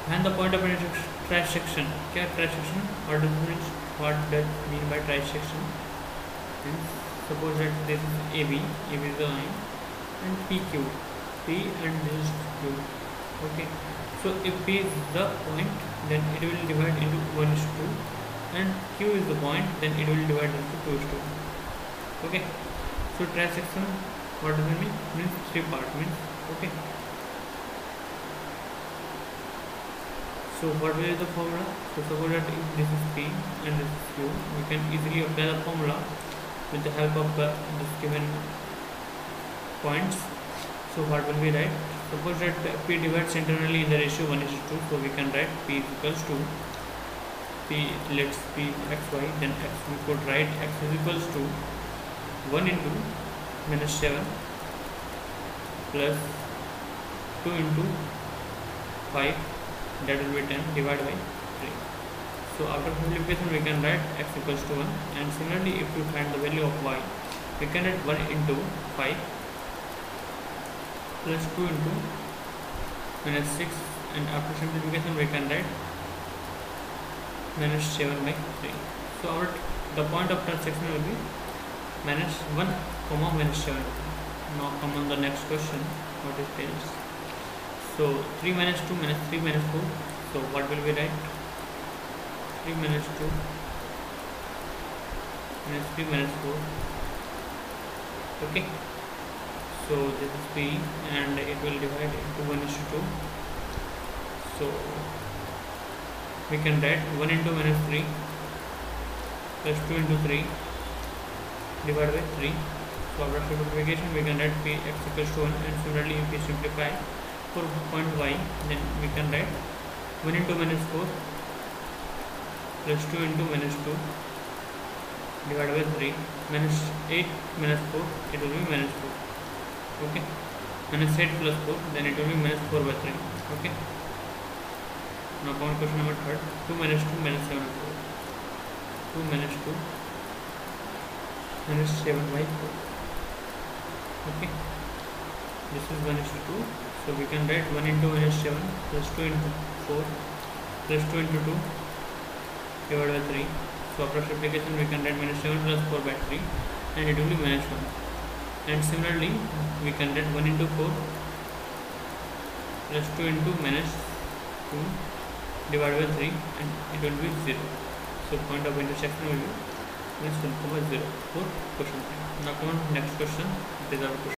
Find the point of trisection. क्या trisection? What does mean by trisection? And suppose that this is AB is the line, and PQ, P and this is Q. Okay. So if P is the point, then it will divide into 1:2, and Q is the point, then it will divide into 2:2. Okay. So trisection, what does it mean? Means three part means. Okay. So what will be the formula? So suppose that if this is P and this is Q, we can easily apply the formula with the help of this given points. So what will be right? Suppose that P divides internally in the ratio 1:2, so we can write P is equals to P, let's P xy, then x, we could write x is equals to 1 into -7 plus 2 into 5, that will be 10 divided by 3. So after simplification we can write x equals to 1, and similarly if we find the value of y, we can write 1 into 5 plus 2 into -6, and after simplification we can write -7 by 3. So the point of trisection will be -1, -7. Now come on the next question. What is this? So 3 minus 2 minus 3 minus 4. So what will be right? 3 minus 2 minus 3 minus 4. Okay. So this is P, and it will divide into 1:2. So we can write 1 into -3 plus 2 into 3 divided by 3. So after simplification we can write P x equals to 1, and similarly if we simplify for point y, then we can write 1 into -4 plus 2 into -2 divided by 3, -8 -4, it will be -4. Okay. -8 plus 4, then it will be -4 by 3. Okay. Now come on question number 3. 2 minus 2 minus 7 by 4. 2 minus 2 minus 7 by 4. Okay. This is 1:2. So we can write 1 into -7 plus 2 into 4 plus 2 into 2 divided by 3. So after simplification we can write -7 plus 4 by 3, and it will be -1. And similarly we can write 1 into 4 plus 2 into -2 divided by 3, and it will be 0. So point of intersection will be -1, 0 for question 3. Now come on next question. It is our question.